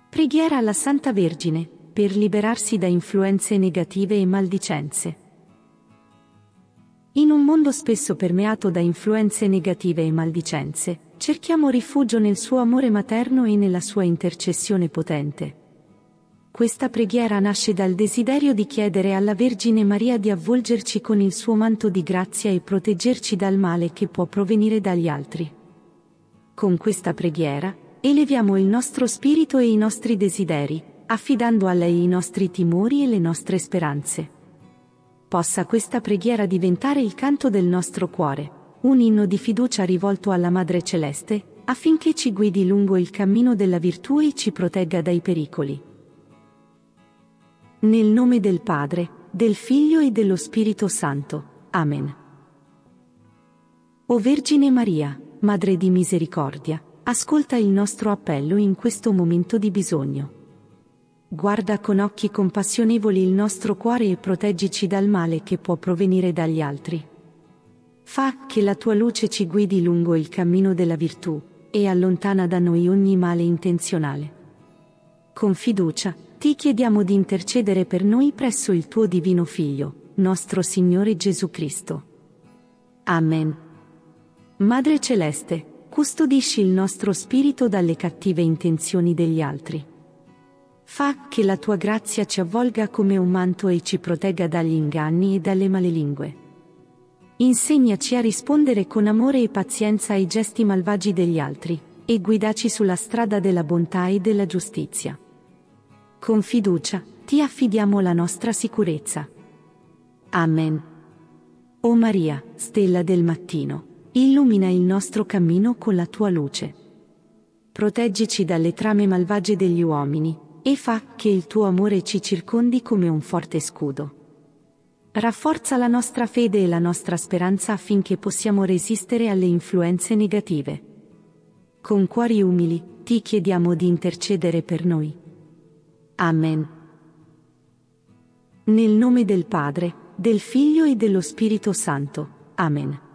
Preghiera alla Santa Vergine, per liberarsi da influenze negative e maldicenze. In un mondo spesso permeato da influenze negative e maldicenze, cerchiamo rifugio nel suo amore materno e nella sua intercessione potente. Questa preghiera nasce dal desiderio di chiedere alla Vergine Maria di avvolgerci con il suo manto di grazia e proteggerci dal male che può provenire dagli altri. Con questa preghiera, eleviamo il nostro spirito e i nostri desideri, affidando a lei i nostri timori e le nostre speranze. Possa questa preghiera diventare il canto del nostro cuore, un inno di fiducia rivolto alla Madre Celeste, affinché ci guidi lungo il cammino della virtù e ci protegga dai pericoli. Nel nome del Padre, del Figlio e dello Spirito Santo. Amen. O Vergine Maria, Madre di misericordia, ascolta il nostro appello in questo momento di bisogno. Guarda con occhi compassionevoli il nostro cuore e proteggici dal male che può provenire dagli altri. Fa che la tua luce ci guidi lungo il cammino della virtù, e allontana da noi ogni male intenzionale. Con fiducia, ti chiediamo di intercedere per noi presso il tuo divino Figlio, nostro Signore Gesù Cristo. Amen. Madre Celeste, custodisci il nostro spirito dalle cattive intenzioni degli altri. Fa che la tua grazia ci avvolga come un manto e ci protegga dagli inganni e dalle malelingue. Insegnaci a rispondere con amore e pazienza ai gesti malvagi degli altri, e guidaci sulla strada della bontà e della giustizia. Con fiducia, ti affidiamo la nostra sicurezza. Amen. O Maria, stella del mattino, illumina il nostro cammino con la tua luce. Proteggici dalle trame malvagie degli uomini, e fa che il tuo amore ci circondi come un forte scudo. Rafforza la nostra fede e la nostra speranza affinché possiamo resistere alle influenze negative. Con cuori umili, ti chiediamo di intercedere per noi. Amen. Nel nome del Padre, del Figlio e dello Spirito Santo. Amen.